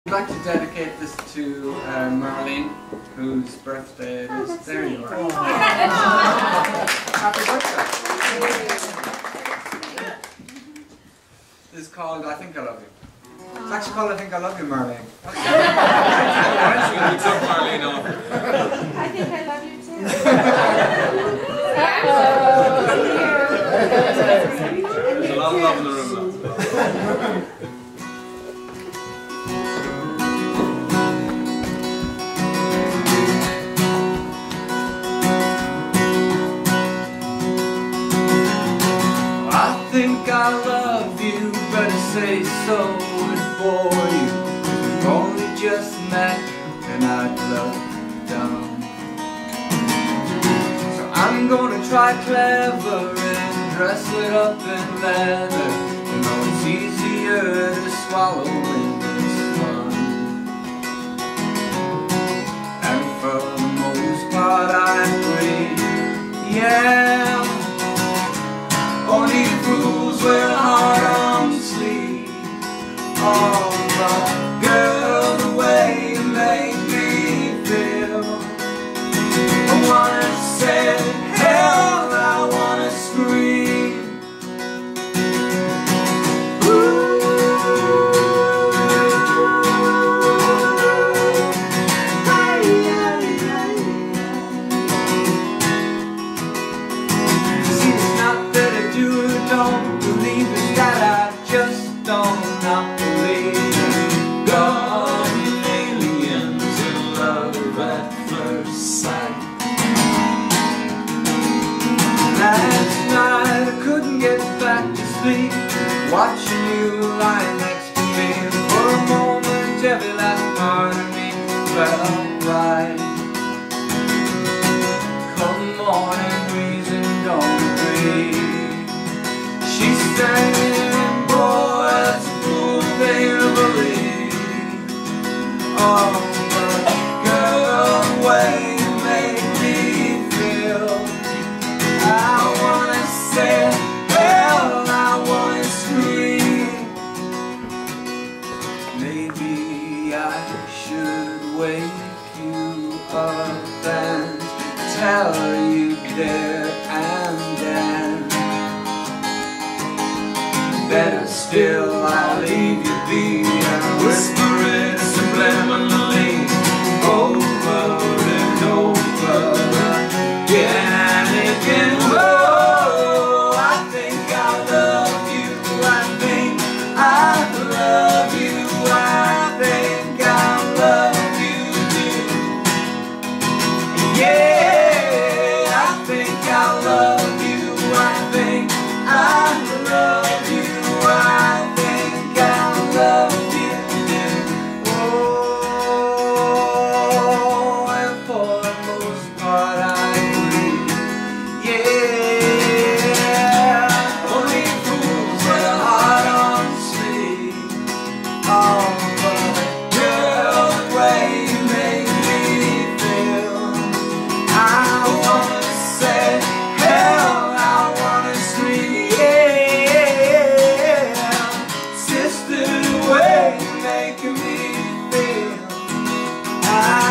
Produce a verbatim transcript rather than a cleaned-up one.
I'd like to dedicate this to uh, Marlene, whose birthday it is. Oh, there you are. Happy birthday. This is called I Think I Love You. It's actually called I Think I Love You, Marlene. We took Marlene off. I think I love you too. There's a lot of love in the room now. I think I love you, better say so before you. We've only just met and I'd love done. So I'm gonna try clever and dress it up in leather. You know it's easier to swallow when it's fun. And for the most part I agree, yeah. Only fools wear hard on sleeve. Oh, but girl, the way you make me feel, I wanna say, hell, I wanna scream. Ooh. Ay, ay, ay. See, it's not that I do or don't believe, it's that I just don't not believe. God, aliens in love at first sight. Last night I couldn't get back to sleep, watching you lie next to me. For a moment every last part of me felt right. Come morning reason don't agree. She's saying, boy, that's a fool thing to believe. Oh, but girl, the way you make me feel, I wanna say, hell, I wanna scream. Maybe I should wake you up and tell you there and then. Better still, I'll leave you be and whisper it subliminally over and over again and again. Whoa, I think I love you, I think I love you, I think I love you too. Yeah, I think I love you, I think I love you. I think I love you too. Oh, and for the most part I agree. Yeah, only fools with a heart on sleeve. Oh, but girl, the way you make me feel, I wanna say, hell, I wanna scream. Making me feel, I